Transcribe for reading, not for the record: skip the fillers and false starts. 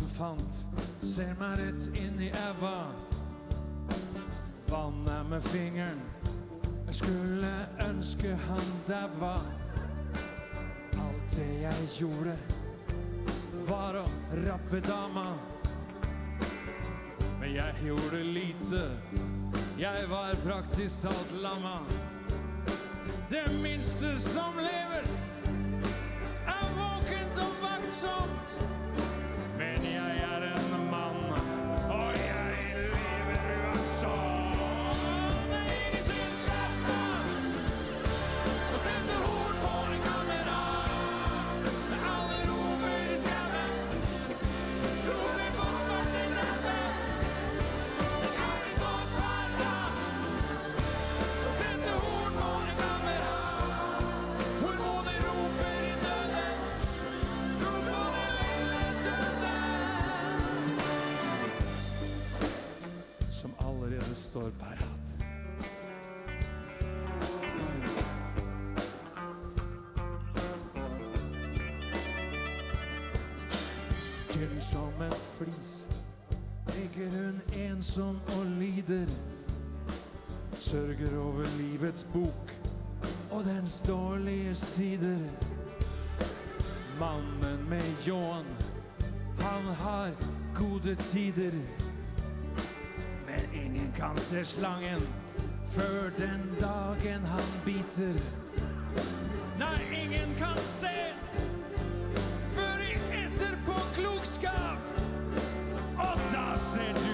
fant, ser meg rett inn i eva. Vannet med fingeren, jeg skulle ønske han dæva. Alt det jeg gjorde var å rappe dama. Men jeg gjorde lite, jeg var praktisk talt lamma. Det minste som lever er våkent og vaktsomt. Men jeg er en mann, og jeg lever uaktsomt. Det er ingen syns det er stas å sette hord på en kamerat. Men alle roper i skauen, roper på svart i natten. Men aldri står parat å sette hord på en kamerat. Hormoner roper i døden, rop på den lille døden, som allerede står parat. Tynn som en flis ligger hun ensom og lider. Sørger over livets bok og dens dårlige sider. Mannen med ljåen, han har gode tider. Men ingen kan se slangen før den dagen han biter. Nei, ingen kan se før i etterpåklokskap. Og da ser